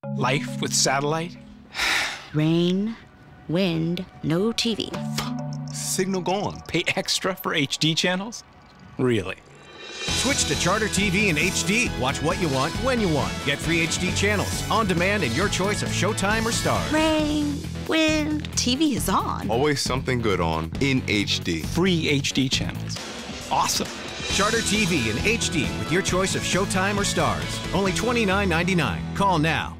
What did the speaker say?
Life with satellite? Rain, wind, no TV. Signal gone. Pay extra for HD channels? Really? Switch to Charter TV in HD. Watch what you want, when you want. Get free HD channels, on demand, and your choice of Showtime or Stars. Rain, wind, TV is on. Always something good on in HD. Free HD channels. Awesome. Charter TV in HD with your choice of Showtime or Stars. Only $29.99. Call now.